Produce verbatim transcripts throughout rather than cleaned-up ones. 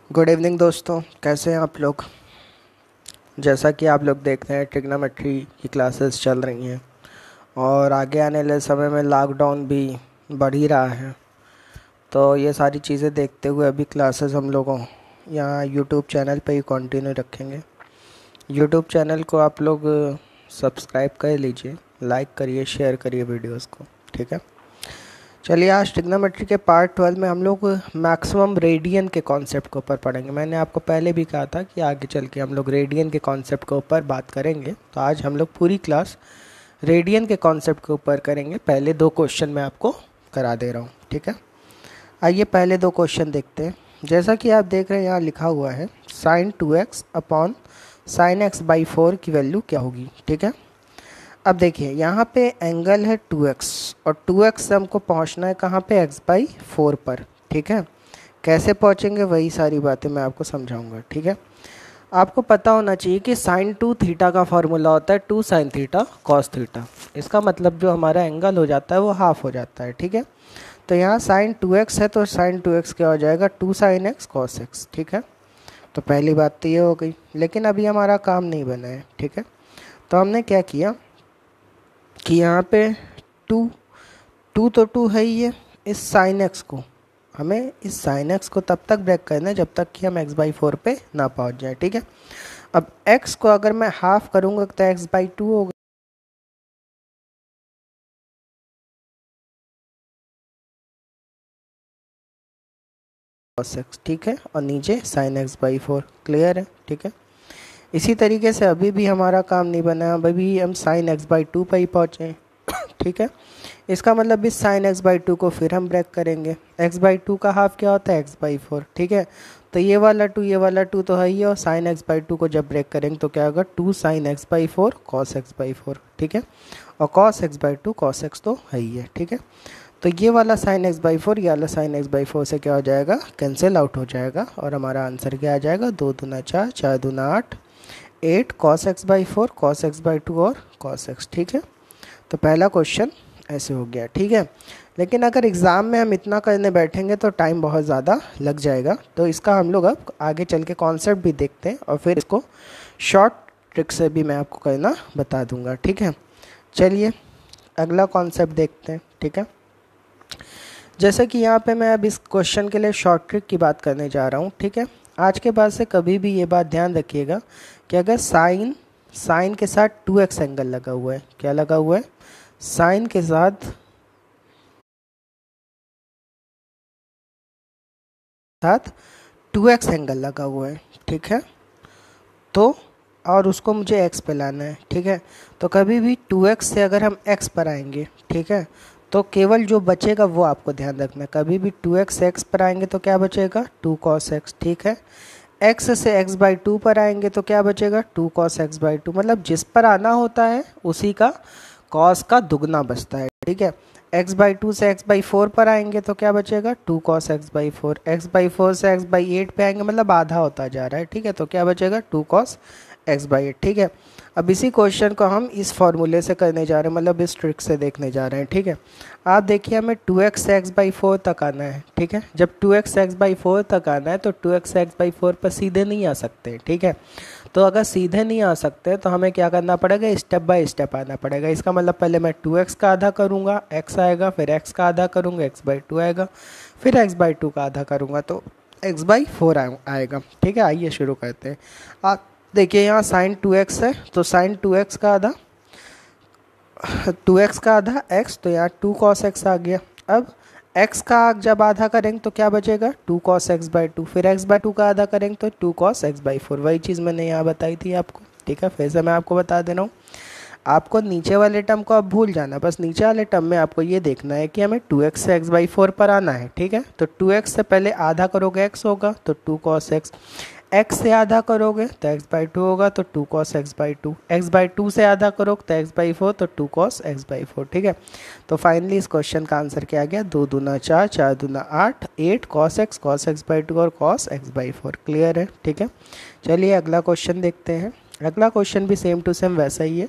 Good evening दोस्तों, कैसे हैं आप लोग। जैसा कि आप लोग देख रहे हैं, ट्रिग्नोमेट्री की क्लासेस चल रही हैं और आगे आने वाले समय में लॉकडाउन भी बढ़ ही रहा है। तो ये सारी चीज़ें देखते हुए अभी क्लासेस हम लोगों यहाँ यूट्यूब चैनल पे ही कंटिन्यू रखेंगे। यूट्यूब चैनल को आप लोग सब्सक्राइब कर लीजिए, लाइक करिए, शेयर करिए वीडियोस को, ठीक है। चलिए, आज ट्रिग्नोमेट्री के पार्ट ट्वेल्व में हम लोग मैक्सिमम रेडियन के कॉन्सेप्ट के ऊपर पढ़ेंगे। मैंने आपको पहले भी कहा था कि आगे चल के हम लोग रेडियन के कॉन्सेप्ट के ऊपर बात करेंगे, तो आज हम लोग पूरी क्लास रेडियन के कॉन्सेप्ट के ऊपर करेंगे। पहले दो क्वेश्चन मैं आपको करा दे रहा हूँ, ठीक है। आइए पहले दो क्वेश्चन देखते हैं। जैसा कि आप देख रहे हैं, यहाँ लिखा हुआ है sine two x upon sine x by four की वैल्यू क्या होगी, ठीक है। अब देखिए, यहाँ पे एंगल है टू एक्स और टू एक्स से हमको पहुँचना है कहाँ पे, x बाई फोर पर, ठीक है। कैसे पहुँचेंगे वही सारी बातें मैं आपको समझाऊंगा, ठीक है। आपको पता होना चाहिए कि साइन टू थीटा का फॉर्मूला होता है two sine theta cos theta. इसका मतलब जो हमारा एंगल हो जाता है वो हाफ हो जाता है, ठीक है। तो यहाँ साइन टू एक्स है तो साइन टू एक्स क्या हो जाएगा, two sine x cos x, ठीक है। तो पहली बात तो ये हो गई, लेकिन अभी हमारा काम नहीं बना है, ठीक है। तो हमने क्या किया कि यहाँ पे टू टू तो टू है ही है, इस साइन एक्स को हमें इस साइन एक्स को तब तक ब्रेक करना है जब तक कि हम एक्स बाई फोर पे ना पहुँच जाए, ठीक है। अब एक्स को अगर मैं हाफ करूँगा तो एक्स बाई टू होगा, एक्स, ठीक है, और नीचे sine x by four, clear है, ठीक है। इसी तरीके से अभी भी हमारा काम नहीं बना, अभी भी हम साइन एक्स बाई टू पर ही पहुँचे, ठीक है। इसका मतलब इस साइन एक्स बाई टू को फिर हम ब्रेक करेंगे। एक्स बाई टू का हाफ क्या होता है, एक्स बाई फोर, ठीक है। तो ये वाला टू ये वाला टू तो है ही है, और साइन एक्स बाई टू को जब ब्रेक करेंगे तो क्या होगा, two sine x by four cos x by four, ठीक है। और cos x by two cos x तो है ही है, ठीक है। तो ये वाला साइन एक्स बाई फोर ये वाला साइन एक्स बाई फोर से क्या हो जाएगा, कैंसिल आउट हो जाएगा, और हमारा आंसर क्या आ जाएगा, दो दूना चार, चार दूना आठ, eight cos x by four cos x by two और कॉस एक्स, ठीक है। तो पहला क्वेश्चन ऐसे हो गया, ठीक है। लेकिन अगर एग्ज़ाम में हम इतना करने बैठेंगे तो टाइम बहुत ज़्यादा लग जाएगा, तो इसका हम लोग अब आगे चल के कॉन्सेप्ट भी देखते हैं और फिर इसको शॉर्ट ट्रिक से भी मैं आपको करना बता दूंगा, ठीक है। चलिए अगला कॉन्सेप्ट देखते हैं, ठीक है। जैसे कि यहाँ पे मैं अब इस क्वेश्चन के लिए शॉर्ट ट्रिक की बात करने जा रहा हूँ, ठीक है। आज के बाद से कभी भी ये बात ध्यान रखिएगा कि अगर साइन साइन के साथ टू एक्स एंगल लगा हुआ है, क्या लगा हुआ है, साइन के साथ साथ टू एक्स एंगल लगा हुआ है, ठीक है। तो और उसको मुझे x पे लाना है, ठीक है। तो कभी भी टू एक्स से अगर हम x पर आएंगे, ठीक है, तो केवल जो बचेगा वो आपको ध्यान रखना है। कभी भी टू एक्स से x पर आएंगे तो क्या बचेगा, टू कॉस एक्स, ठीक है। x से x बाई टू पर आएंगे तो क्या बचेगा, two cos x by two. मतलब जिस पर आना होता है उसी का कॉस का दुगना बचता है, ठीक है। x बाई टू से x बाई फोर पर आएंगे तो क्या बचेगा, two cos x by four. X by four से x बाई एट पे आएंगे मतलब आधा होता जा रहा है, ठीक है। तो क्या बचेगा, two cos x by eight, ठीक है। अब इसी क्वेश्चन को हम इस फॉर्मूले से करने जा रहे हैं, मतलब इस ट्रिक से देखने जा रहे हैं, ठीक है। आप देखिए, हमें टू एक्स से एक्स बाई फोर तक आना है, ठीक है। जब टू एक्स से एक्स बाई फोर तक आना है तो टू एक्स से एक्स बाई फोर पर सीधे नहीं आ सकते, ठीक है। तो अगर सीधे नहीं आ सकते तो हमें क्या करना पड़ेगा, स्टेप बाय स्टेप आना पड़ेगा। इसका मतलब पहले मैं टू एक्स का आधा करूँगा, x आएगा, फिर x का आधा करूँगा, x बाई टू आएगा, फिर x बाई टू का आधा करूँगा तो x बाई फोर आएगा, ठीक है। आइए शुरू करते हैं। आप देखिए, यहाँ साइन टू एक्स है तो साइन टू एक्स का आधा टू एक्स का आधा x, तो यहाँ टू कॉस एक्स आ गया। अब x का जब आधा करेंगे तो क्या बचेगा, two cos x by two, फिर x बाई टू का आधा करेंगे तो two cos x by four. वही चीज़ मैंने यहाँ बताई थी आपको, ठीक है। फिर से मैं आपको बता दे रहा हूँ, आपको नीचे वाले टर्म को आप भूल जाना, बस नीचे वाले टर्म में आपको ये देखना है कि हमें टू एक्स से एक्स बाई फोर पर आना है, ठीक है। तो टू एक्स से पहले आधा करोगे x होगा तो टू कॉस एक्स, x से आधा करोगे तो x बाई टू होगा तो two cos x by two, x by two से आधा करोगे तो x बाई फोर तो two cos x by four, ठीक है। तो फाइनली इस क्वेश्चन का आंसर क्या आ गया, दो दूना चार, चार दूना आठ, eight cos x cos x by two और cos x by four, clear है, ठीक है। चलिए अगला क्वेश्चन देखते हैं। अगला क्वेश्चन भी सेम टू सेम वैसा ही है।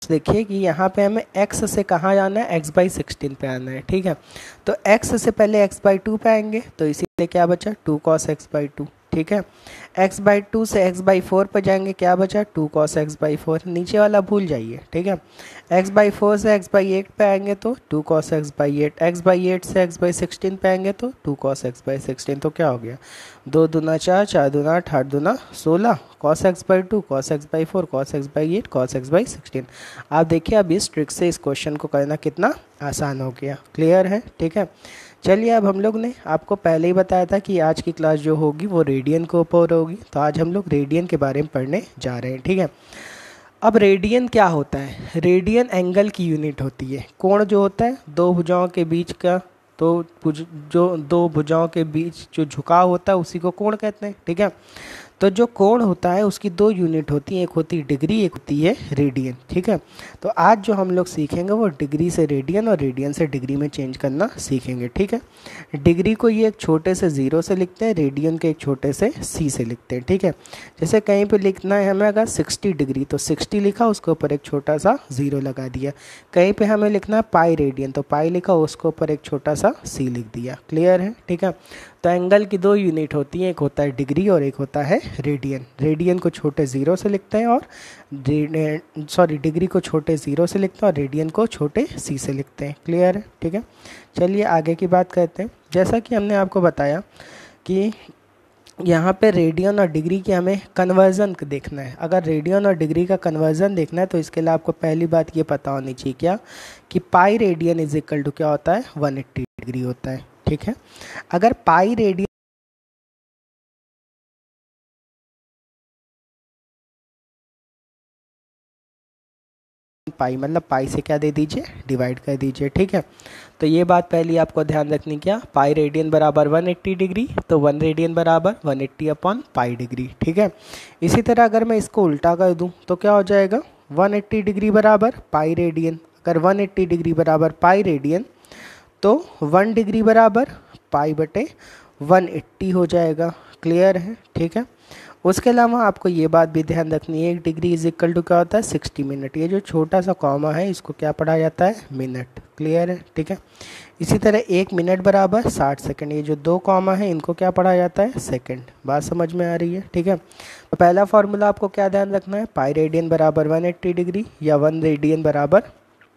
देखिए कि यहाँ पे हमें x से कहाँ जाना है, x बाई सिक्सटीन पे आना है, ठीक है। तो x से पहले x बाई टू पे आएंगे, तो इसीलिए क्या बचा, two cos x by two, ठीक है। x बाई टू से x बाई फोर पर जाएंगे, क्या बचा, two cos x by four, नीचे वाला भूल जाइए, ठीक है। x बाई फोर से x बाई एट पे आएंगे तो two cos x by eight, x by eight से x बाई सिक्सटीन पे आएंगे तो two cos x by sixteen, तो क्या हो गया, दो दूना चार, चार दूना आठ, आठ दूना सोलह, cos x by two, cos x by four, cos x by eight, cos x by sixteen. आप देखिए अब इस ट्रिक से इस क्वेश्चन को करना कितना आसान हो गया, क्लियर है, ठीक है। चलिए अब हम लोग ने आपको पहले ही बताया था कि आज की क्लास जो होगी वो रेडियन के ऊपर होगी, तो आज हम लोग रेडियन के बारे में पढ़ने जा रहे हैं, ठीक है। अब रेडियन क्या होता है, रेडियन एंगल की यूनिट होती है। कोण जो होता है दो भुजाओं के बीच का, तो जो दो भुजाओं के बीच जो झुकाव होता है उसी को कोण कहते हैं, ठीक है। तो जो कोण होता है उसकी दो यूनिट होती हैं, एक होती है डिग्री, एक होती है रेडियन, ठीक है। तो आज जो हम लोग सीखेंगे वो डिग्री से रेडियन और रेडियन से डिग्री में चेंज करना सीखेंगे, ठीक है। डिग्री को ये एक छोटे से ज़ीरो से लिखते हैं, रेडियन के एक छोटे से सी से लिखते हैं, ठीक है। जैसे कहीं पे लिखना है हमें अगर सिक्सटी डिग्री, तो सिक्सटी लिखा, उसके ऊपर एक छोटा सा ज़ीरो लगा दिया। कहीं पर हमें लिखना है पाई रेडियन, तो पाई लिखा, उसके ऊपर एक छोटा सा सी लिख दिया, क्लियर है, ठीक है। तो एंगल की दो यूनिट होती हैं, एक होता है डिग्री और एक होता है रेडियन। रेडियन को छोटे ज़ीरो से लिखते हैं और सॉरी डिग्री को छोटे ज़ीरो से लिखते हैं और रेडियन को छोटे सी से लिखते हैं, क्लियर है, ठीक है। चलिए आगे की बात करते हैं। जैसा कि हमने आपको बताया कि यहाँ पे रेडियन और डिग्री की हमें कन्वर्जन देखना है। अगर रेडियन और डिग्री का कन्वर्जन देखना है तो इसके लिए आपको पहली बात ये पता होनी चाहिए क्या, कि pi radian is equal to क्या होता है, वन एट्टी डिग्री होता है, ठीक है। अगर पाई रेडियन पाई मतलब पाई से क्या दे दीजिए, डिवाइड कर दीजिए, ठीक है। तो ये बात पहली आपको ध्यान रखनी, क्या, पाई रेडियन बराबर वन एट्टी डिग्री, तो वन रेडियन बराबर one eighty upon pi degree, ठीक है। इसी तरह अगर मैं इसको उल्टा कर दूं तो क्या हो जाएगा, वन एट्टी डिग्री बराबर पाई रेडियन। अगर वन एट्टी डिग्री बराबर पाई रेडियन तो वन डिग्री बराबर पाई बटे वन एट्टी हो जाएगा, क्लियर है, ठीक है। उसके अलावा आपको ये बात भी ध्यान रखनी है, एक डिग्री इज इक्वल टू क्या होता है, सिक्सटी मिनट। ये जो छोटा सा कॉमा है इसको क्या पढ़ा जाता है, मिनट, क्लियर है, ठीक है। इसी तरह एक मिनट बराबर साठ सेकंड, ये जो दो कॉमा है इनको क्या पढ़ा जाता है, सेकंड। बात समझ में आ रही है, ठीक है। तो पहला फॉर्मूला आपको क्या ध्यान रखना है, पाई रेडियन बराबर वन एट्टी डिग्री या वन रेडियन बराबर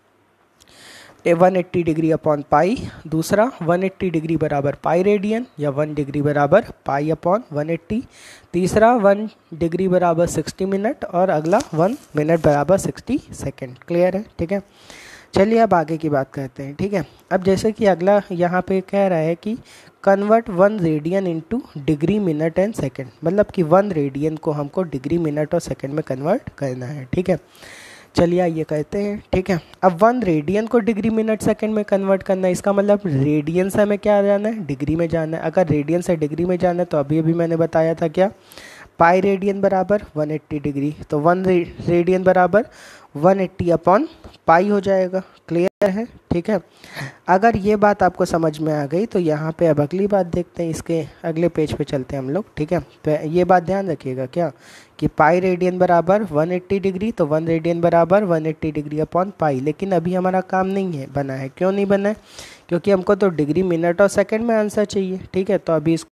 one eighty degree upon pi. दूसरा वन एट्टी डिग्री बराबर पाई रेडियन या वन डिग्री बराबर पाई अपॉन वन एट्टी। तीसरा वन डिग्री बराबर सिक्सटी मिनट और अगला वन मिनट बराबर सिक्सटी सेकेंड, क्लियर है, ठीक है। चलिए अब आगे की बात करते हैं, ठीक है। अब जैसे कि अगला यहाँ पे कह रहा है कि convert one radian into degree minute and second, मतलब कि वन रेडियन को हमको डिग्री मिनट और सेकंड में कन्वर्ट करना है, ठीक है। चलिए ये कहते हैं, ठीक है। अब वन रेडियन को डिग्री मिनट सेकंड में कन्वर्ट करना है, इसका मतलब रेडियन से हमें क्या जाना है, डिग्री में जाना है। अगर रेडियन से डिग्री में जाना है तो अभी अभी मैंने बताया था क्या, पाई रेडियन बराबर वन एट्टी डिग्री, तो वन रेडियन बराबर वन एट्टी अपॉन पाई हो जाएगा, क्लियर है, ठीक है। अगर ये बात आपको समझ में आ गई तो यहाँ पे अब अगली बात देखते हैं, इसके अगले पेज पे चलते हैं हम लोग, ठीक है। तो ये बात ध्यान रखिएगा क्या, कि पाई रेडियन बराबर वन एट्टी डिग्री, तो वन रेडियन बराबर one eighty degree upon pi. लेकिन अभी हमारा काम नहीं है बना है, क्यों नहीं बना है, क्योंकि हमको तो डिग्री मिनट और सेकेंड में आंसर चाहिए, ठीक है। तो अभी इसको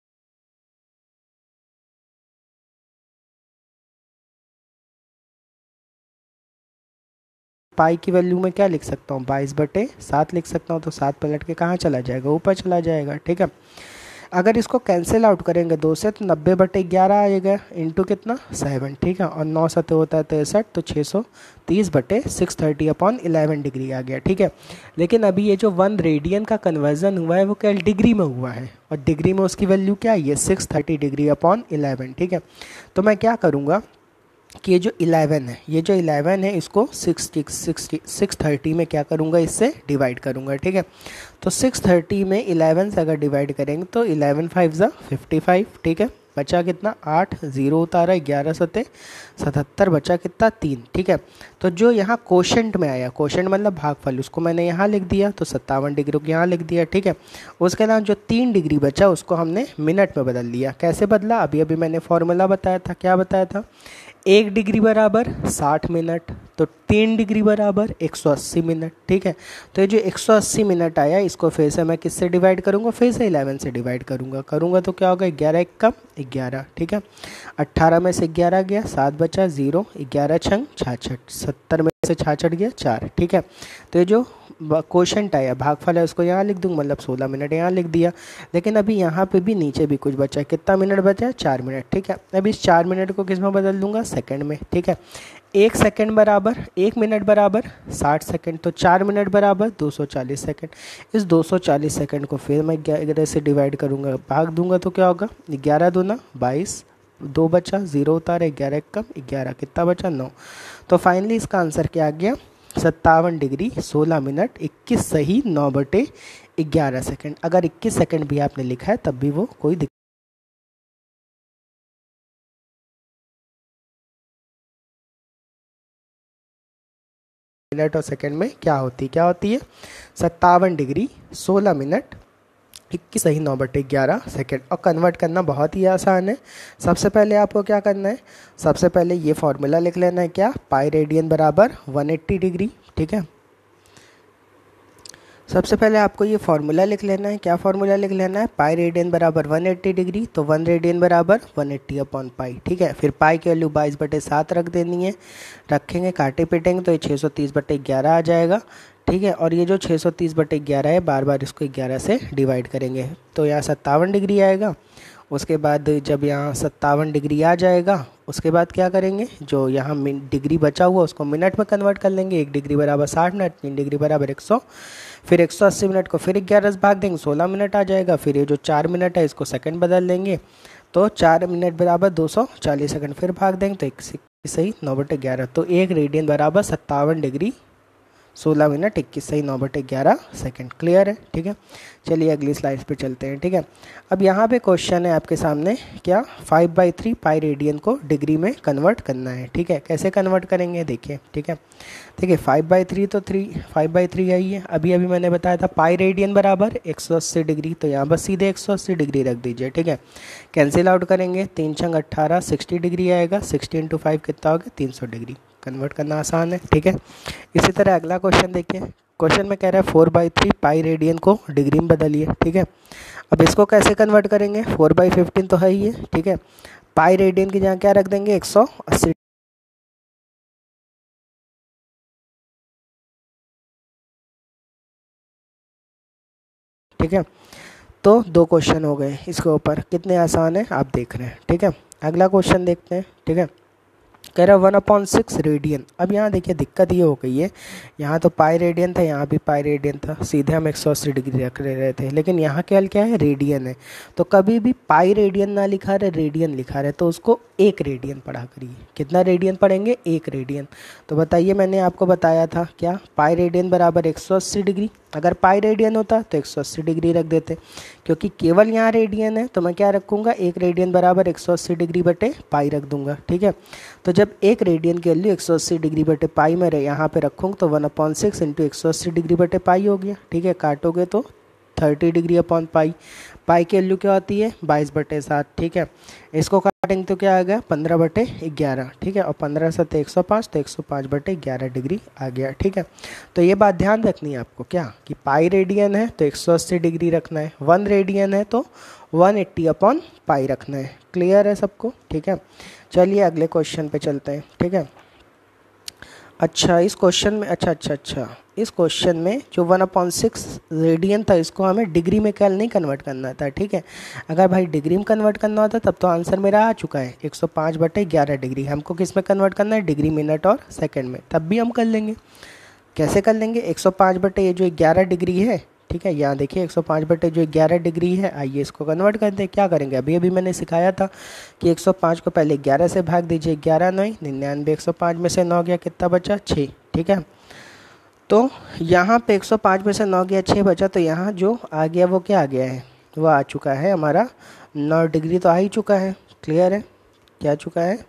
पाई की वैल्यू में क्या लिख सकता हूँ, बाईस बटे सात लिख सकता हूँ, तो सात पलट के कहाँ चला जाएगा, ऊपर चला जाएगा, ठीक है। अगर इसको कैंसिल आउट करेंगे दो से तो नब्बे बटे ग्यारह आएगा, इंटू कितना, सेवन, ठीक है। और नौ सतह होता है तिरसठ, तो छः सौ तीस बटे six thirty upon eleven degree आ गया, ठीक है। लेकिन अभी ये जो वन रेडियन का कन्वर्जन हुआ है वो क्या डिग्री में हुआ है, और डिग्री में उसकी वैल्यू क्या है, ये six thirty degree upon eleven, ठीक है। तो मैं क्या करूँगा कि ये जो इलेवन है, ये जो इलेवन है इसको सिक्सटी सिक्सटी सिक्स थर्टी में क्या करूँगा, इससे डिवाइड करूँगा, ठीक है। तो सिक्स थर्टी में इलेवन से अगर डिवाइड करेंगे तो इलेवन फाइव ज़ा फिफ्टी फाइव, ठीक है। बचा कितना, आठ, जीरो उतारा, ग्यारह सते सतहत्तर, बचा कितना, तीन, ठीक है। तो जो यहाँ कोशेंट में आया, कोशेंट मतलब भागफल, उसको मैंने यहाँ लिख दिया, तो सत्तावन डिग्री को यहाँ लिख दिया, ठीक है। उसके बाद जो तीन डिग्री बचा उसको हमने मिनट में बदल दिया। कैसे बदला, अभी अभी मैंने फॉर्मूला बताया था, क्या बताया था, एक डिग्री बराबर साठ मिनट, तो तीन डिग्री बराबर एक सौ अस्सी मिनट, ठीक है। तो ये जो एक सौ अस्सी मिनट आया इसको फिर से मैं किससे डिवाइड करूँगा, फिर से इलेवन से डिवाइड करूँगा करूँगा तो क्या होगा, ग्यारह एक कम ग्यारह, ठीक है। अट्ठारह में से ग्यारह गया, सात बचा, जीरो, ग्यारह छंग छाछठ, सत्तर में से छाछठ गया चार, ठीक है। तो ये जो क्वोशंट आया भागफल है उसको यहाँ लिख दूँ, मतलब सोलह मिनट यहाँ लिख दिया। लेकिन अभी यहाँ पे भी नीचे भी कुछ बचा है, कितना मिनट बचा है, चार मिनट, ठीक है। अभी इस चार मिनट को किस में बदल दूंगा, सेकंड में, ठीक है। एक सेकंड बराबर एक मिनट बराबर साठ सेकंड, तो चार मिनट बराबर दो सौ चालीस सेकंड। इस दो सौ चालीस सेकंड को फिर मैं ग्यारह से डिवाइड करूँगा, भाग दूंगा तो क्या होगा, ग्यारह दूना बाईस, दो बचा, जीरो उतारे, ग्यारह कम ग्यारह, कितना बचा, नौ। तो फाइनली इसका आंसर क्या आ गया, सत्तावन डिग्री सोलह मिनट इक्कीस सही नौ बटे ग्यारह सेकंड। अगर इक्कीस सेकंड भी आपने लिखा है तब भी वो कोई दिक्कत मिनट और सेकंड में क्या होती क्या होती है, सत्तावन डिग्री सोलह मिनट इक्कीस सही नौ बटे ग्यारह सेकेंड। और कन्वर्ट करना बहुत ही आसान है। सबसे पहले आपको क्या करना है, सबसे पहले ये फॉर्मूला लिख लेना है, क्या, पाई रेडियन बराबर एक सौ अस्सी डिग्री, ठीक है। सबसे पहले आपको ये फार्मूला लिख लेना है, क्या फार्मूला लिख लेना है, पाई रेडियन बराबर एक सौ अस्सी डिग्री, तो वन रेडियन बराबर एक सौ अस्सी अपॉन पाई, ठीक है। फिर पाई की वैल्यू बाईस बटे सात रख देनी है, रखेंगे काटे पीटेंगे तो ये छः सौ तीस बटे ग्यारह आ जाएगा, ठीक है। और ये जो छः सौ तीस बटे ग्यारह है बार बार इसको ग्यारह से डिवाइड करेंगे तो यहाँ सत्तावन डिग्री आएगा। उसके बाद जब यहाँ सत्तावन डिग्री आ जाएगा उसके बाद क्या करेंगे, जो यहाँ डिग्री बचा हुआ उसको मिनट में कन्वर्ट कर लेंगे, एक डिग्री बराबर साठ मिनट, तीन डिग्री बराबर एक सौ, फिर एक सौ अस्सी मिनट को फिर ग्यारह से भाग देंगे, सोलह मिनट आ जाएगा। फिर ये जो चार मिनट है इसको सेकंड बदल लेंगे, तो चार मिनट बराबर दो सौ चालीस सेकंड, फिर भाग देंगे तो एक सही नौ बटे ग्यारह, तो एक रेडियन बराबर सत्तावन डिग्री सोलह मिनट इक्कीस सही नौ बटे ग्यारह सेकेंड। क्लियर है, ठीक है। चलिए अगली स्लाइड पे चलते हैं, ठीक है। अब यहाँ पे क्वेश्चन है आपके सामने, क्या, five by three pi radian को डिग्री में कन्वर्ट करना है, ठीक है। कैसे कन्वर्ट करेंगे देखिए, ठीक है। देखिए फाइव बाई थ्री तो थ्री फाइव बाई थ्री आई है, अभी अभी मैंने बताया था पाई रेडियन बराबर एक सौ अस्सी डिग्री, तो यहाँ बस सीधे एक सौ अस्सी डिग्री रख दीजिए, ठीक है। कैंसिल आउट करेंगे, तीन छंग अट्ठारह, सिक्सटी डिग्री आएगा, सिक्सटी इंटू फाइव कितना हो गया, तीन सौ डिग्री। कन्वर्ट करना आसान है, ठीक है। इसी तरह अगला क्वेश्चन देखिए, क्वेश्चन में कह रहा है four by three pi radian को डिग्री में बदलिए, ठीक है। अब इसको कैसे कन्वर्ट करेंगे, फोर बाई फिफ्टीन तो है ही है, ठीक है। पाई रेडियन की जगह क्या रख देंगे, एक सौ अस्सी, ठीक है। तो दो क्वेश्चन हो गए इसके ऊपर, कितने आसान है आप देख रहे हैं, ठीक है। अगला क्वेश्चन देखते हैं, ठीक है। कह रहा है वन अपॉन सिक्स रेडियन। अब यहाँ देखिए दिक्कत ये हो गई है, यहाँ तो पाई रेडियन था, यहाँ भी पाई रेडियन था, सीधे हम एक सौ अस्सी डिग्री रख रहे थे, लेकिन यहाँ क्या क्या है, रेडियन है। तो कभी भी पाई रेडियन ना लिखा रहे, रेडियन लिखा रहे, तो उसको एक रेडियन पढ़ा करिए। कितना रेडियन पढ़ेंगे, एक रेडियन। तो बताइए, मैंने आपको बताया था क्या, पाई रेडियन बराबर एक सौ अस्सी डिग्री, अगर पाई रेडियन होता तो एक सौ अस्सी डिग्री रख देते, क्योंकि केवल यहाँ रेडियन है तो मैं क्या रखूँगा, एक रेडियन बराबर एक सौ अस्सी डिग्री बटे पाई रख दूंगा, ठीक है। तो जब एक रेडियन की वैल्यू एक सौ अस्सी डिग्री बटे पाई में यहाँ पे रखूँगा तो वन अपॉन सिक्स इंटू एक सौ अस्सी डिग्री बटे पाई हो गया, ठीक है। काटोगे तो thirty degree upon pi, pi की वैल्यू क्या होती है, बाईस बटे सात, ठीक है। इसको काटेंगे तो क्या आ गया, पंद्रह बटे ग्यारह, ठीक है। और पंद्रह सत्ते एक सौ पाँच, तो एक सौ पाँच बटे ग्यारह डिग्री आ गया, ठीक है। तो ये बात ध्यान रखनी है आपको, क्या, कि पाई रेडियन है तो एक सौ अस्सी डिग्री रखना है, वन रेडियन है तो वन एट्टी अपॉन पाई रखना है। क्लियर है सबको, ठीक है। चलिए अगले क्वेश्चन पे चलते हैं, ठीक है। अच्छा इस क्वेश्चन में, अच्छा अच्छा अच्छा इस क्वेश्चन में जो वन अपॉन सिक्स रेडियन था इसको हमें डिग्री में कैल नहीं कन्वर्ट करना था, ठीक है। अगर भाई डिग्री में कन्वर्ट करना होता तब तो आंसर मेरा आ चुका है, एक सौ पाँच बटे ग्यारह डिग्री। हमको किस में कन्वर्ट करना है, डिग्री मिनट और सेकंड में, तब भी हम कर लेंगे। कैसे कर लेंगे, एक सौ पाँच बटे ये जो ग्यारह डिग्री है, ठीक है, यहाँ देखिए एक सौ पाँच बटे जो ग्यारह डिग्री है, आइए इसको कन्वर्ट करते हैं। क्या करेंगे, अभी अभी मैंने सिखाया था कि एक सौ पाँच को पहले ग्यारह से भाग दीजिए, ग्यारह नौ निन्यानवे, एक सौ पाँच में से नौ गया, कितना बचा, छः, ठीक है। तो यहाँ पे एक सौ पाँच में से नौ गया, छः बचा, तो यहाँ जो आ गया वो क्या आ गया है, वो आ चुका है हमारा नौ डिग्री, तो आ ही चुका है। क्लियर है, क्या आ चुका है,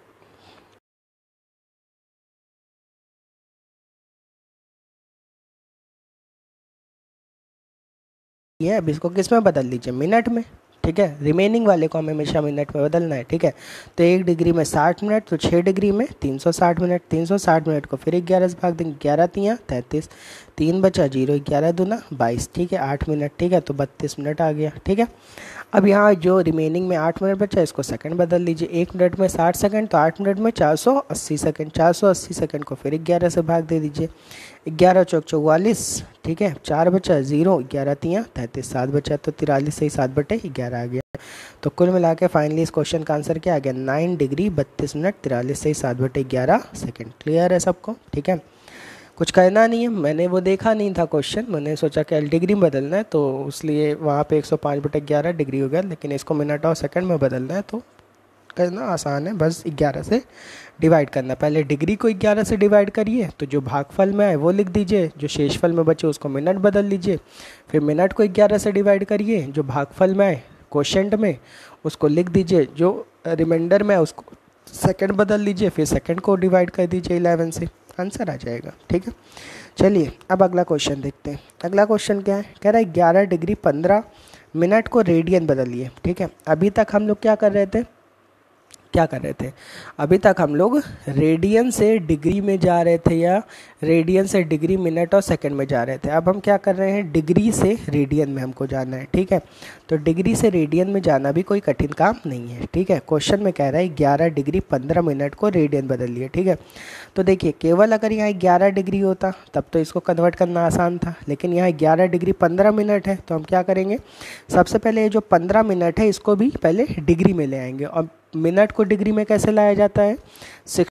ये अब इसको किस में बदल दीजिए, मिनट में, ठीक है, रिमेनिंग वाले को हमें हमेशा मिनट में बदलना है। ठीक है, तो एक डिग्री में साठ मिनट, तो छः डिग्री में तीन सौ साठ मिनट, तीन सौ साठ मिनट को फिर ग्यारह से भाग देंगे, ग्यारह तियाँ तैंतीस, तीन बचा जीरो, ग्यारह दूना बाईस, ठीक है, आठ मिनट, ठीक है, तो बत्तीस मिनट आ गया। ठीक है, अब यहाँ जो रिमेनिंग में आठ मिनट बचा इसको सेकंड बदल लीजिए, एक मिनट में साठ सेकंड, तो आठ मिनट में चार सौ अस्सी सेकंड, चार सौ अस्सी सेकंड को फिर ग्यारह से भाग दे दीजिए, ग्यारह चौक चौवालीस, ठीक है, चार बचा जीरो, ग्यारह तियाँ तैंतीस, सात बचा तो तिरालीस से ही सात बटे ग्यारह आ गया। तो कुल मिला के फाइनली इस क्वेश्चन का आंसर क्या आ गया, नाइन डिग्री बत्तीस मिनट तिरालीस से ही सात बटे ग्यारह सेकेंड। क्लियर है सबको? ठीक है, कुछ करना नहीं है, मैंने वो देखा नहीं था क्वेश्चन, मैंने सोचा कि डिग्री में बदलना है तो इसलिए वहाँ पे एक सौ पाँच बटे ग्यारह डिग्री हो गया, लेकिन इसको मिनट और सेकंड में बदलना है तो करना आसान है, बस ग्यारह से डिवाइड करना। पहले डिग्री को ग्यारह से डिवाइड करिए तो जो भागफल में आए वो लिख दीजिए, जो शेषफल में बचे उसको मिनट बदल लीजिए, फिर मिनट को ग्यारह से डिवाइड करिए, जो भागफल में आए क्वोशेंट में उसको लिख दीजिए, जो रिमाइंडर में है उसको सेकंड बदल लीजिए, फिर सेकंड को डिवाइड कर दीजिए इलेवन से, आंसर आ जाएगा। ठीक है, चलिए अब अगला क्वेश्चन देखते हैं। अगला क्वेश्चन क्या है, कह रहा है ग्यारह डिग्री पंद्रह मिनट को रेडियन बदलिए। ठीक है, अभी तक हम लोग क्या कर रहे थे, क्या कर रहे थे अभी तक हम लोग रेडियन से डिग्री में जा रहे थे या रेडियन से डिग्री मिनट और सेकंड में जा रहे थे। अब हम क्या कर रहे हैं, डिग्री से रेडियन में हमको जाना है। ठीक है, तो डिग्री से रेडियन में जाना भी कोई कठिन काम नहीं है। ठीक है, क्वेश्चन में कह रहा है ग्यारह डिग्री पंद्रह मिनट को रेडियन बदल लिए। ठीक है, तो देखिए केवल अगर यहाँ ग्यारह डिग्री होता तब तो इसको कन्वर्ट करना आसान था, लेकिन यहाँ ग्यारह डिग्री पंद्रह मिनट है, तो हम क्या करेंगे, सबसे पहले ये जो पंद्रह मिनट है इसको भी पहले डिग्री में ले आएंगे। और मिनट को डिग्री में कैसे लाया जाता है, सिक्स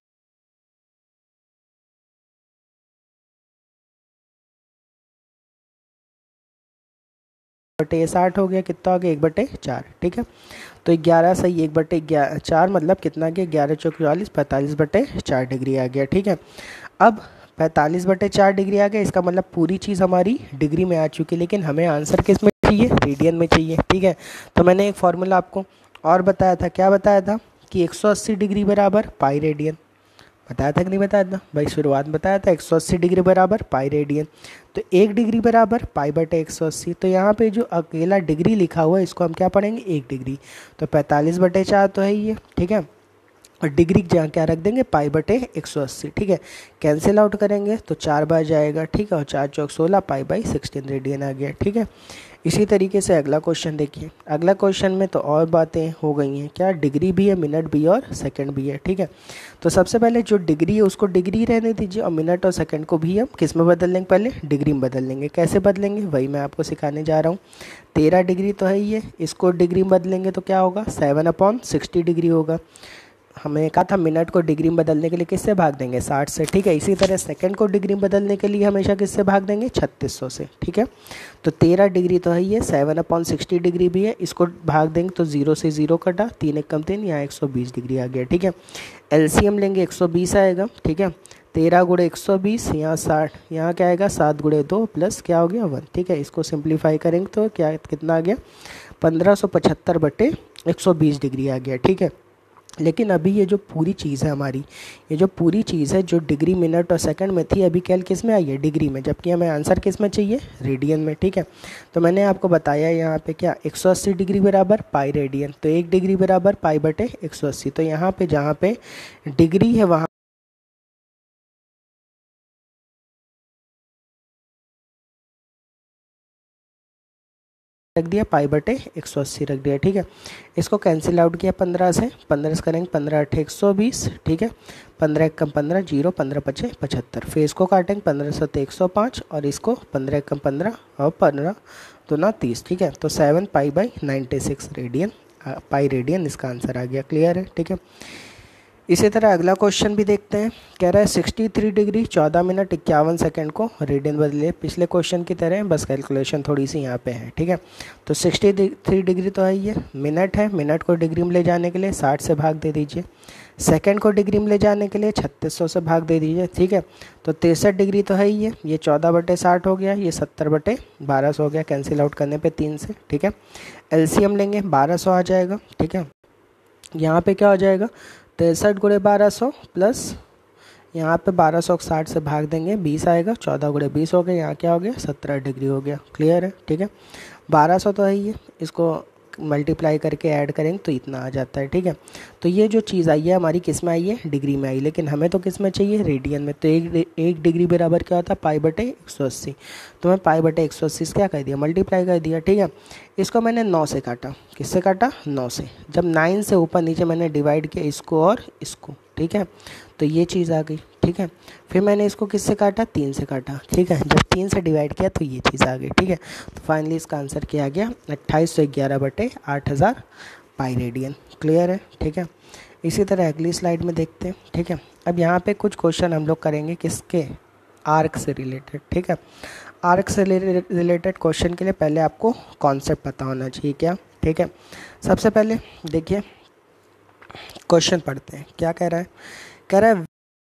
बटे साठ हो गया, कितना हो गया, एक बटे चार। ठीक है, तो ग्यारह सही एक बटे चार मतलब कितना गया, ग्यारह चौक चौवालीस, पैंतालीस बटे चार डिग्री आ गया। ठीक है, अब पैंतालीस बटे चार डिग्री आ गया, इसका मतलब पूरी चीज़ हमारी डिग्री में आ चुकी है, लेकिन हमें आंसर किस में चाहिए, रेडियन में चाहिए। ठीक है, तो मैंने एक फॉर्मूला आपको और बताया था, क्या बताया था कि एक सौ अस्सी डिग्री बराबर पाई रेडियन, बताया था कि नहीं बताया था भाई, शुरुआत में बताया था एक सौ अस्सी डिग्री बराबर पाई रेडियन, तो एक डिग्री बराबर पाई बटे एक सौ अस्सी। तो यहाँ पे जो अकेला डिग्री लिखा हुआ है इसको हम क्या पढ़ेंगे, एक डिग्री, तो पैंतालीस बटे चार तो है ये। ठीक है, और डिग्री जहाँ क्या रख देंगे, पाई बटे एक सौ अस्सी। ठीक है, कैंसिल आउट करेंगे तो चार बार जाएगा। ठीक है, और चार चौक सोलह, पाई बाई सिक्सटीन रेडियन आ गया। ठीक है, इसी तरीके से अगला क्वेश्चन देखिए। अगला क्वेश्चन में तो और बातें हो गई हैं, क्या डिग्री भी है, मिनट भी है और सेकंड भी है। ठीक है, तो सबसे पहले जो डिग्री है उसको डिग्री रहने दीजिए, और मिनट और सेकंड को भी हम किस में बदल लेंगे, पहले डिग्री में बदल लेंगे। कैसे बदलेंगे वही मैं आपको सिखाने जा रहा हूँ। तेरह डिग्री तो है ही है, इसको डिग्री में बदलेंगे तो क्या होगा, सेवन अपॉन सिक्सटी डिग्री होगा। हमें कहा था मिनट को डिग्री में बदलने के लिए किससे भाग देंगे, साठ से। ठीक है, इसी तरह सेकंड को डिग्री में बदलने के लिए हमेशा किससे भाग देंगे, छत्तीस सौ से। ठीक है, तो तेरह डिग्री तो है ये, सेवन अपॉन सिक्सटी डिग्री भी है, इसको भाग देंगे तो जीरो से जीरो कटा, तीन एक कम तीन, यहाँ एक सौ बीस डिग्री आ गया। ठीक है, एलसीएम लेंगे एक सौ बीस आएगा। ठीक है, तेरह गुड़े एक सौ बीस, यहाँ साठ, यहाँ क्या आएगा, सात गुड़े दो प्लस क्या हो गया, वन। ठीक है, इसको सिंप्लीफाई करेंगे तो क्या कितना आ गया, पंद्रह सौ पचहत्तर बटे एक सौ बीस डिग्री आ गया। ठीक है, लेकिन अभी ये जो पूरी चीज़ है हमारी, ये जो पूरी चीज़ है जो डिग्री मिनट और सेकंड में थी, अभी कैल किस में आई है, डिग्री में, जबकि हमें आंसर किस में चाहिए, रेडियन में। ठीक है, तो मैंने आपको बताया यहाँ पे क्या, एक सौ अस्सी डिग्री बराबर पाई रेडियन, तो एक डिग्री बराबर पाई बटे एक सौ अस्सी। तो यहाँ पे जहाँ पे डिग्री है वहाँ रख दिया, पाई बटे एक सौ अस्सी रख दिया। ठीक है, इसको कैंसिल आउट किया पंद्रह से, पंद्रह से करेंगे, पंद्रह अठे एक सौ बीस। ठीक है, पंद्रह एक कम पंद्रह, जीरो, पंद्रह पचे पचहत्तर, फिर इसको काटेंगे, पंद्रह सत्ते एक सौ पाँच, और इसको पंद्रह एक कम पंद्रह और पंद्रह दो ना तीस। ठीक है, तो seven pi by ninety six radian, pi radian इसका आंसर आ गया। क्लियर है? ठीक है, इसी तरह अगला क्वेश्चन भी देखते हैं। कह रहा है सिक्सटी थ्री डिग्री चौदह मिनट इक्यावन सेकंड को रेडियन बदलिए, पिछले क्वेश्चन की तरह, बस कैलकुलेशन थोड़ी सी यहाँ पे है। ठीक है, तो सिक्सटी थ्री डिग्री तो है ये, मिनट है, मिनट को डिग्री में ले जाने के लिए साठ से भाग दे दीजिए, सेकंड को डिग्री में ले जाने के लिए छत्तीस सौ से भाग दे दीजिए। ठीक है, तो तिरसठ डिग्री तो है ही है, ये चौदह बटे साठ हो गया, ये सत्तर बटे बारह सौ हो गया, कैंसिल आउट करने पर तीन से। ठीक है, एलसीएम लेंगे, बारह सौ आ जाएगा। ठीक है, यहाँ पे क्या हो जाएगा, तिरसठ गुड़े बारह सौ प्लस यहाँ पे बारह सौ साठ से भाग देंगे, बीस आएगा, चौदह गुड़े बीस हो गया, यहाँ क्या हो गया, सत्रह डिग्री हो गया। क्लियर है? ठीक है, बारह सौ तो है ही है, इसको मल्टीप्लाई करके ऐड करेंगे तो इतना आ जाता है, ठीक है। तो ये जो चीज़ आई है हमारी किस में आई है, डिग्री में आई, लेकिन हमें तो किस में चाहिए, रेडियन में। तो एक एक डिग्री बराबर क्या होता है, पाई बटे एक सौ अस्सी। तो मैं पाई बटे एक सौ अस्सी से क्या कर दिया, मल्टीप्लाई कर दिया, ठीक है। इसको मैंने नौ से काटा, किससे काटा, नौ से। जब नाइन से ऊपर नीचे मैंने डिवाइड किया इसको और इसको, ठीक है, तो ये चीज़ आ गई, ठीक है। फिर मैंने इसको किससे काटा, तीन से काटा, ठीक है। जब तीन से डिवाइड किया तो ये चीज़ आ गई, ठीक है। तो फाइनली इसका आंसर क्या आ गया, अट्ठाईस सौ ग्यारह बटे आठ हज़ार पाई रेडियन। क्लियर है, ठीक है। इसी तरह अगली स्लाइड में देखते हैं, ठीक है। अब यहाँ पे कुछ क्वेश्चन हम लोग करेंगे किसके, आर्क से रिलेटेड, ठीक है। आर्क से रिलेटेड क्वेश्चन के लिए पहले आपको कॉन्सेप्ट पता होना चाहिए क्या, ठीक है। सबसे पहले देखिए क्वेश्चन पढ़ते हैं, क्या कह रहा है, कह रहा है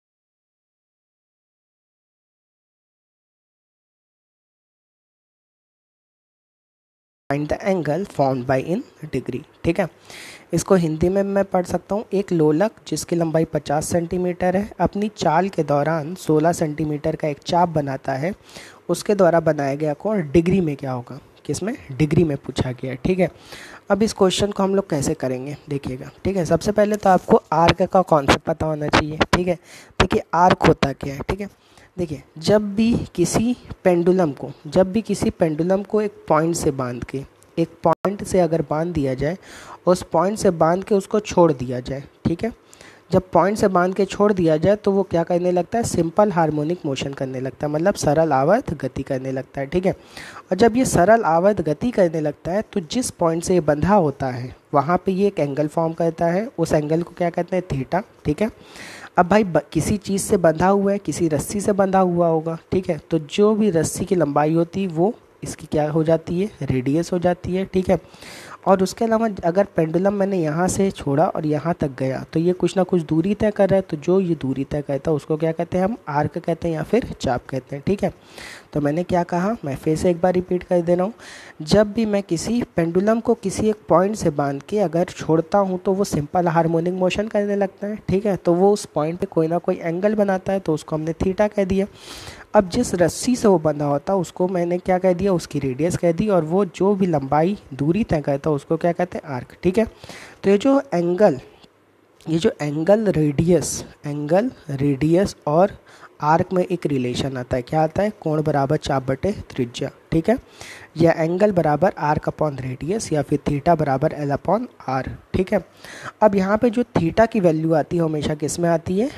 find the angle formed by in degree, ठीक है। इसको हिंदी में मैं पढ़ सकता हूँ, एक लोलक जिसकी लंबाई पचास सेंटीमीटर है अपनी चाल के दौरान सोलह सेंटीमीटर का एक चाप बनाता है, उसके द्वारा बनाया गया कोण डिग्री में क्या होगा, किसमें, डिग्री में पूछा गया है, ठीक है। अब इस क्वेश्चन को हम लोग कैसे करेंगे देखिएगा, ठीक है। सबसे पहले तो आपको आर्क का कॉन्सेप्ट पता होना चाहिए, ठीक है। देखिए आर्क होता क्या है, ठीक है। देखिए जब भी किसी पेंडुलम को जब भी किसी पेंडुलम को एक पॉइंट से बांध के एक पॉइंट से अगर बांध दिया जाए, उस पॉइंट से बांध के उसको छोड़ दिया जाए, ठीक है। जब पॉइंट से बांध के छोड़ दिया जाए तो वो क्या करने लगता है, सिंपल हार्मोनिक मोशन करने लगता है, मतलब सरल आवर्त गति करने लगता है, ठीक है। और जब ये सरल आवर्त गति करने लगता है तो जिस पॉइंट से ये बंधा होता है वहाँ पे ये एक एंगल फॉर्म करता है, उस एंगल को क्या कहते हैं, थीटा, ठीक है। अब भाई ब, किसी चीज़ से बंधा हुआ है, किसी रस्सी से बंधा हुआ होगा, ठीक है। तो जो भी रस्सी की लंबाई होती है वो इसकी क्या हो जाती है, रेडियस हो जाती है, ठीक है। और उसके अलावा अगर पेंडुलम मैंने यहाँ से छोड़ा और यहाँ तक गया तो ये कुछ ना कुछ दूरी तय कर रहा है, तो जो ये दूरी तय करता है उसको क्या कहते हैं, हम आर्क कहते हैं या फिर चाप कहते हैं, ठीक है। तो मैंने क्या कहा, मैं फिर से एक बार रिपीट कर दे रहा हूँ, जब भी मैं किसी पेंडुलम को किसी एक पॉइंट से बांध के अगर छोड़ता हूँ तो वो सिंपल हार्मोनिक मोशन करने लगता है, ठीक है। तो वो उस पॉइंट पे कोई ना कोई एंगल बनाता है, तो उसको हमने थीटा कह दिया। अब जिस रस्सी से वो बंधा होता है उसको मैंने क्या कह दिया, उसकी रेडियस कह दी, और वो जो भी लंबाई दूरी तय करता है उसको क्या कहते हैं, आर्क, ठीक है। तो ये जो एंगल ये जो एंगल रेडियस एंगल रेडियस और आर्क में एक रिलेशन आता है, क्या आता है, कोण बराबर चाप बटे त्रिज्या, ठीक है। या एंगल बराबर आर्क अपॉन रेडियस या फिर थीटा बराबर एल अपॉन आर, ठीक है। अब यहाँ पे जो थीटा की वैल्यू आती है हमेशा किस में आती है,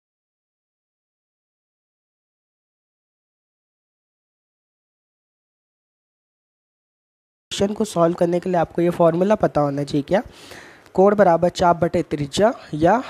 क्वेश्चन को सॉल्व करने के लिए आपको ये फॉर्मूला पता होना चाहिए क्या, कोण बराबर चाप बटे त्रिज्या या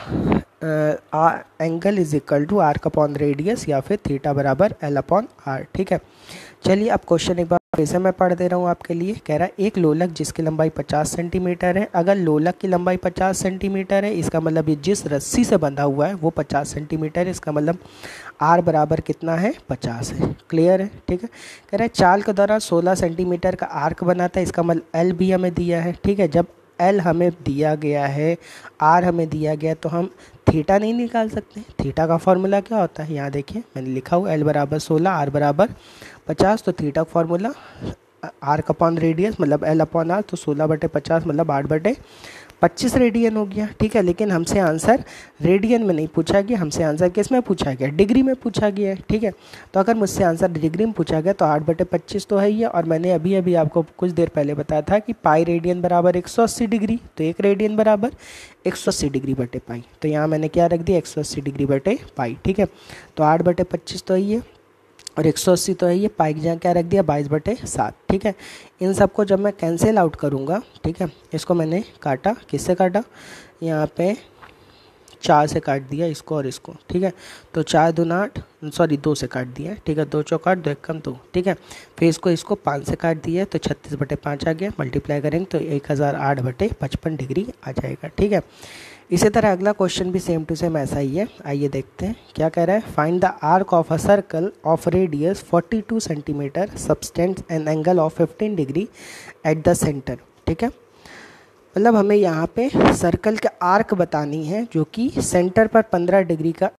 angle is equal to arc upon radius या फिर थीटा बराबर एल अपॉन आर, ठीक है। चलिए अब क्वेश्चन एक बार फिर से मैं पढ़ दे रहा हूँ आपके लिए, कह रहा है एक लोलक जिसकी लंबाई पचास सेंटीमीटर है, अगर लोलक की लंबाई पचास सेंटीमीटर है इसका मतलब ये जिस रस्सी से बंधा हुआ है वो पचास सेंटीमीटर है, इसका मतलब आर बराबर कितना है, पचास है। क्लियर है, ठीक है। कह रहा है चाल के दौरान सोलह सेंटीमीटर का आर्क बनाता है, इसका मतलब एल भी हमें दिया है, ठीक है। जब एल हमें दिया गया है, आर हमें दिया गया, तो हम थीटा नहीं निकाल सकते। थीटा का फॉर्मूला क्या होता है, यहाँ देखिए मैंने लिखा हुआ एल बराबर सोलह, आर बराबर पचास। तो थीटा का फॉर्मूला आर अपॉन रेडियस मतलब एल अपॉन आर, तो सोलह बटे पचास मतलब आठ बटे पच्चीस रेडियन हो गया, ठीक है। लेकिन हमसे आंसर रेडियन में नहीं पूछा गया, हमसे आंसर किस में पूछा गया, डिग्री में पूछा गया है, ठीक है। तो अगर मुझसे आंसर डिग्री में पूछा गया तो आठ बटे पच्चीस तो है ही है, और मैंने अभी अभी आपको कुछ देर पहले बताया था कि पाई रेडियन बराबर एक सौ अस्सी डिग्री, तो एक रेडियन बराबर एक सौ अस्सी डिग्री बटे पाई। तो यहाँ मैंने क्या रख दिया, एक सौ अस्सी डिग्री बटे पाई, ठीक है। तो आठ बटे पच्चीस तो ही है और एक सौ अस्सी तो है ये, पाई की जगह क्या रख दिया, बाईस बटे सात, ठीक है। इन सबको जब मैं कैंसिल आउट करूँगा, ठीक है, इसको मैंने काटा, किससे काटा, यहाँ पे चार से काट दिया इसको और इसको, ठीक है। तो चार दूना आठ, सॉरी दो से काट दिया, ठीक है, दो चौक आठ, दो एक कम दो, ठीक है। फिर इसको इसको पाँच से काट दिया तो छत्तीस बटे पाँच आ गया, मल्टीप्लाई करेंगे तो एक हज़ार आठ बटे पचपन डिग्री आ जाएगा, ठीक है। इसी तरह अगला क्वेश्चन भी सेम टू सेम ऐसा ही है, आइए देखते हैं क्या कह रहा है। Find the arc of a circle of radius बयालीस centimetre subtends an angle of पंद्रह डिग्री एट द सेंटर, ठीक है। मतलब हमें यहाँ पे सर्कल का आर्क बतानी है जो कि सेंटर पर पंद्रह डिग्री का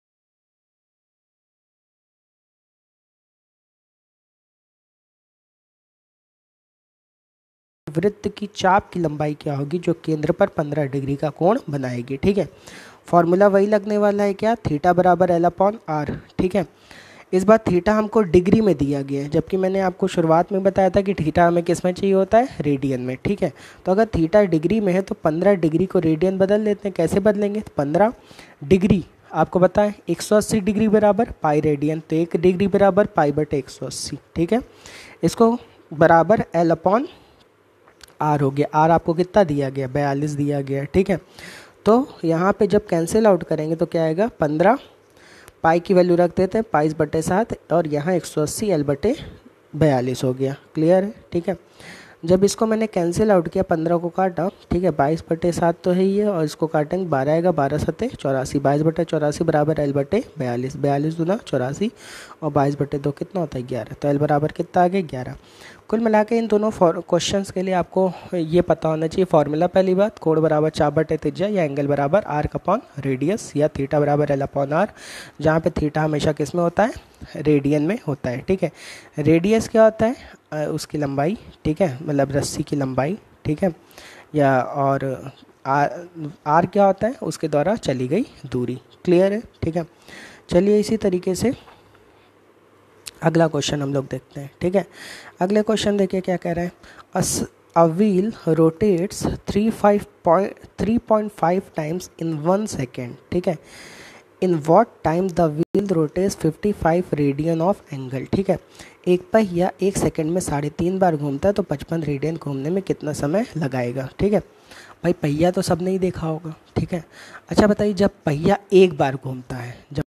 वृत्त की चाप की लंबाई क्या होगी जो केंद्र पर पंद्रह डिग्री का कोण बनाएगी। ठीक है, फॉर्मूला वही लगने वाला है, क्या, थीटा बराबर एल अपॉन आर। ठीक है, इस बार थीटा हमको डिग्री में दिया गया है, जबकि मैंने आपको शुरुआत में बताया था कि थीटा हमें किस में चाहिए होता है, रेडियन में। ठीक है, तो अगर थीटा डिग्री में है तो पंद्रह डिग्री को रेडियन बदल लेते हैं। कैसे बदलेंगे, पंद्रह डिग्री आपको पता है एक सौ अस्सी डिग्री बराबर पाई रेडियन, तो एक डिग्री बराबर पाई बटे एक सौ अस्सी। ठीक है, इसको बराबर एल अपॉन आर हो गया। आर आपको कितना दिया गया, बयालीस दिया गया। ठीक है, तो यहाँ पे जब कैंसिल आउट करेंगे तो क्या आएगा, पंद्रह पाई की वैल्यू रख देते हैं पाइस बटे सात, और यहाँ एक सौ अस्सी एल बटे बयालीस हो गया। क्लियर है। ठीक है, जब इसको मैंने कैंसिल आउट किया, पंद्रह को काटा, ठीक है, बाईस बटे सात तो है ही है, और इसको काटेंगे बारह आएगा, बारह सत्ते चौरासी, बाईस बटे चौरासी बराबर एल बटे बयालीस, बयालीस दूना चौरासी, और बाईस बटे दो कितना होता है, ग्यारह। तो एल बराबर कितना आ गया, ग्यारह। कुल मिला के इन दोनों क्वेश्चंस के लिए आपको ये पता होना चाहिए फॉर्मूला। पहली बात, कोण बराबर चाप बटे त्रिज्या या एंगल बराबर आर्क अपॉन रेडियस, या थीटा बराबर एल अपॉन आर, जहाँ पे थीटा हमेशा किस में होता है, रेडियन में होता है। ठीक है, रेडियस क्या होता है, उसकी लंबाई। ठीक है, मतलब रस्सी की लंबाई। ठीक है, या और आर आर क्या होता है, उसके द्वारा चली गई दूरी। क्लियर है। ठीक है, चलिए इसी तरीके से अगला क्वेश्चन हम लोग देखते हैं। ठीक है, अगले क्वेश्चन देखिए क्या कह रहा है, a wheel rotates three five point three point five times in one second. ठीक है, in what time the wheel rotates fifty five radian of angle. ठीक है, एक पहिया एक सेकंड में साढ़े तीन बार घूमता है तो पचपन रेडियन घूमने में कितना समय लगाएगा। ठीक है, भाई पहिया तो सबने ही देखा होगा। ठीक है, अच्छा बताइए, जब पहिया एक बार घूमता है, जब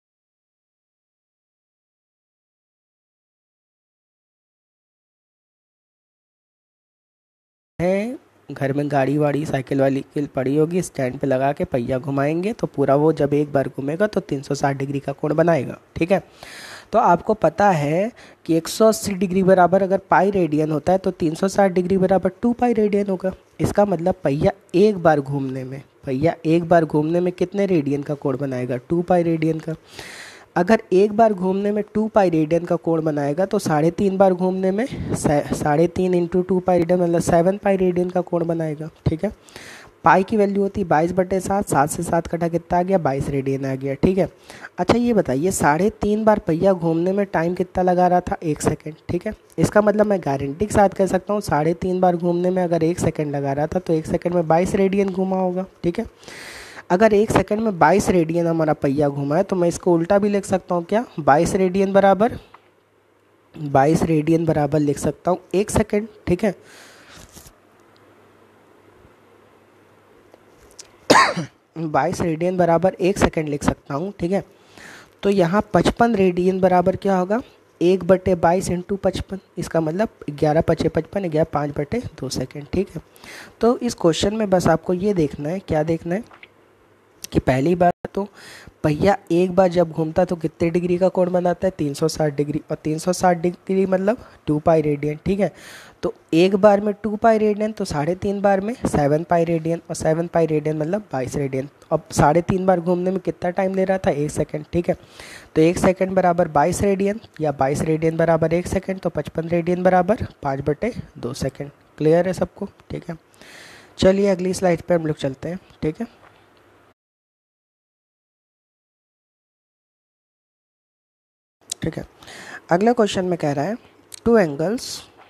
है घर में गाड़ी वाड़ी साइकिल वाली पड़ी होगी, स्टैंड पे लगा के पहिया घुमाएंगे तो पूरा वो जब एक बार घूमेगा तो तीन सौ साठ डिग्री का कोण बनाएगा। ठीक है, तो आपको पता है कि एक सौ अस्सी डिग्री बराबर अगर पाई रेडियन होता है तो तीन सौ साठ डिग्री बराबर टू पाई रेडियन होगा। इसका मतलब पहिया एक बार घूमने में पहिया एक बार घूमने में कितने रेडियन का कोण बनाएगा, टू पाई रेडियन का। अगर एक बार घूमने में टू पाई रेडियन का कोण बनाएगा तो साढ़े तीन बार घूमने में साढ़े तीन इंटू टू पाई रेडियन मतलब सेवन पाई रेडियन का कोण बनाएगा। ठीक है, पाई की वैल्यू होती है बाईस बटे सात, सात से सात कटा कितना आ गया, बाईस रेडियन आ गया। ठीक है, अच्छा ये बताइए, साढ़े तीन बार पहिया घूमने में टाइम कितना लगा रहा था, एक सेकेंड। ठीक है, इसका मतलब मैं गारंटी के साथ कह सकता हूँ साढ़े तीन बार घूमने में अगर एक सेकेंड लगा रहा था तो एक सेकेंड में बाईस रेडियन घूमा होगा। ठीक है, अगर एक सेकंड में बाईस रेडियन हमारा पहिया घुमा है तो मैं इसको उल्टा भी लिख सकता हूँ, क्या, बाईस रेडियन बराबर बाईस रेडियन बराबर लिख सकता हूँ एक सेकंड। ठीक है, बाईस रेडियन बराबर एक सेकंड लिख सकता हूँ। ठीक है, तो यहाँ पचपन रेडियन बराबर क्या होगा, एक बटे बाईस इंटू पचपन, इसका मतलब ग्यारह पचे पचपन, ग्यारह पाँच बटे दो सेकेंड। ठीक है, तो इस क्वेश्चन में बस आपको ये देखना है, क्या देखना है कि पहली बात तो पहिया एक बार जब घूमता तो कितने डिग्री का कोण बनाता है, तीन सौ साठ डिग्री, और तीन सौ साठ डिग्री मतलब टू पाई रेडियन। ठीक है, तो एक बार में टू पाई रेडियन तो साढ़े तीन बार में सेवन पाई रेडियन, और सेवन पाई रेडियन मतलब बाईस रेडियन। अब साढ़े तीन बार घूमने में कितना टाइम ले रहा था, एक सेकंड। ठीक है, तो एक सेकंड बराबर बाईस रेडियन, या बाईस रेडियन बराबर एक सेकंड, तो पचपन रेडियन बराबर पाँच बटे दो सेकेंड। क्लियर है सबको। ठीक है, चलिए अगली स्लाइड पर हम लोग चलते हैं। ठीक है, ठीक है, अगला क्वेश्चन में कह रहा है, two angles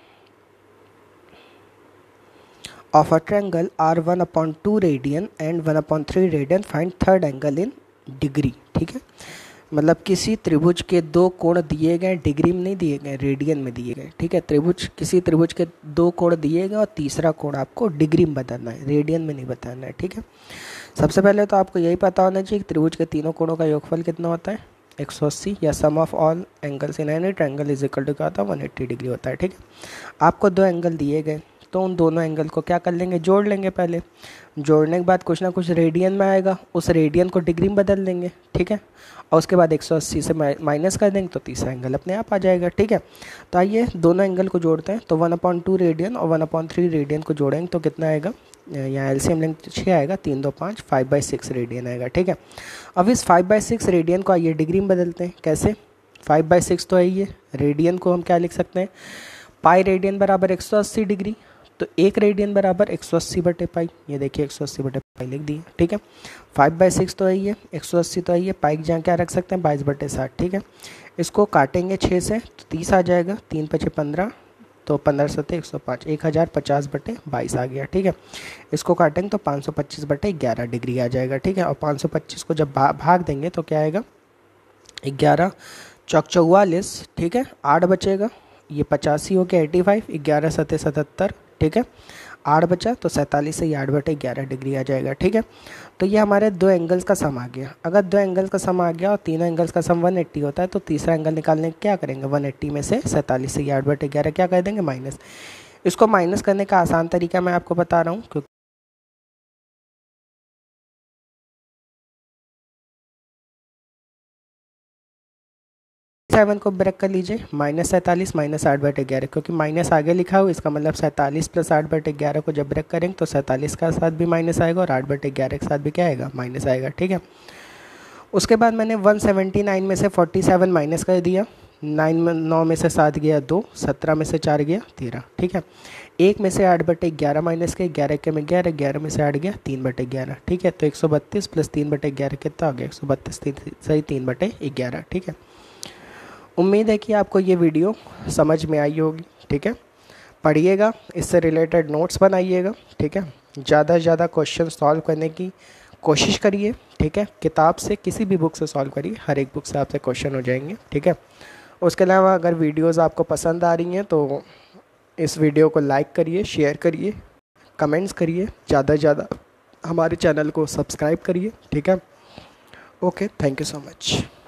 of a triangle are one upon two radian and one upon three radian, find third angle in degree. ठीक है, मतलब किसी त्रिभुज के दो कोण दिए गए, डिग्री में नहीं दिए गए, रेडियन में दिए गए। ठीक है, त्रिभुज किसी त्रिभुज के दो कोण दिए गए और तीसरा कोण आपको डिग्री में बताना है, रेडियन में नहीं बताना है। ठीक है, सबसे पहले तो आपको यही पता होना चाहिए कि त्रिभुज के तीनों कोणों का योगफल कितना होता है, एक सौ अस्सी, या sum of all angles in any triangle is equal to क्या होता है, वन एट्टी डिग्री होता है। ठीक है, आपको दो एंगल दिए गए तो उन दोनों एंगल को क्या कर लेंगे, जोड़ लेंगे। पहले जोड़ने के बाद कुछ ना कुछ रेडियन में आएगा, उस रेडियन को डिग्री में बदल देंगे। ठीक है, और उसके बाद एक सौ अस्सी से माइनस कर देंगे तो तीसरा एंगल अपने आप आ जाएगा। ठीक है, तो आइए दोनों एंगल को जोड़ते हैं। तो वन अपॉन टू रेडियन और वन अपॉन थ्री रेडियन को जोड़ेंगे तो कितना आएगा, यहाँ एलसीएम लेंगे छः आएगा, तीन दो पाँच, फाइव बाई सिक्स रेडियन आएगा। ठीक है, अब इस फाइव बाई सिक्स रेडियन को आइए डिग्री में बदलते हैं। कैसे, फाइव बाई सिक्स तो है ये, रेडियन को हम क्या लिख सकते हैं, पाई रेडियन बराबर एक सौ अस्सी डिग्री, तो एक रेडियन बराबर एक सौ अस्सी बटे पाई, ये देखिए एक सौ अस्सी बटे पाई लिख दिए, ठीक है। फाइव बाई सिक्स तो यही है, एक सौ अस्सी तो यही है, पाई जहाँ क्या रख सकते हैं बाईस बटे साठ, ठीक है। इसको काटेंगे छः से तो तीस आ जाएगा, तीन पचे पंद्रह, तो पंद्रह सत्ते एक सौ पाँच, एक हज़ार पचास बटे बाईस आ गया, ठीक है। इसको काटेंगे तो पाँच सौ पच्चीस बटे ग्यारह डिग्री आ जाएगा, ठीक है। और पाँच सौ पच्चीस को जब भा, भाग देंगे तो क्या आएगा, ग्यारह चौक चौवालीस, ठीक है। आठ बचेगा, ये पचासी हो गया एटी फाइव, ग्यारह सत्ते सतहत्तर, ठीक है। आठ बचा तो सैंतालीस से आठ बटे ग्यारह डिग्री आ जाएगा, ठीक है। तो ये हमारे दो एंगल्स का सम आ गया। अगर दो एंगल्स का सम आ गया और तीनों एंगल्स का सम एक सौ अस्सी होता है तो तीसरा एंगल निकालने के क्या करेंगे, एक सौ अस्सी में से सैंतालीस से आठ बटे ग्यारह क्या कर देंगे, माइनस। इसको माइनस करने का आसान तरीका मैं आपको बता रहा हूँ, क्योंकि सेवन को ब्रेक कर लीजिए, माइनस सैंतालीस माइनस आठ बटे ग्यारह, क्योंकि माइनस आगे लिखा हो इसका मतलब सैंतालीस प्लस आठ बटे ग्यारह को जब ब्रेक करेंगे तो सैंतालीस का साथ भी माइनस आएगा और आठ बटे ग्यारह के साथ भी क्या आएगा, माइनस आएगा, ठीक है। उसके बाद मैंने एक सौ उन्यासी में से सैंतालीस माइनस कर दिया, नाइन में नौ में से सात गया दो, सत्रह में से चार गया तेरह, ठीक है। एक में से आठ बटे ग्यारह माइनस के, ग्यारह के में ग्यारह, ग्यारह में से आठ गया तीन बटे ग्यारह, ठीक है। तो एक सौ बत्तीस प्लस तीन बटे ग्यारह कितना हो गया, एक सौ बत्तीस सही तीन बटे ग्यारह, ठीक है। उम्मीद है कि आपको ये वीडियो समझ में आई होगी, ठीक है। पढ़िएगा, इससे रिलेटेड नोट्स बनाइएगा, ठीक है। ज़्यादा से ज़्यादा क्वेश्चन सॉल्व करने की कोशिश करिए, ठीक है। किताब से किसी भी बुक से सॉल्व करिए, हर एक बुक से आपसे क्वेश्चन हो जाएंगे, ठीक है। उसके अलावा अगर वीडियोस आपको पसंद आ रही हैं तो इस वीडियो को लाइक करिए, शेयर करिए, कमेंट्स करिए, ज़्यादा से ज़्यादा हमारे चैनल को सब्सक्राइब करिए, ठीक है। Okay, thank you so much.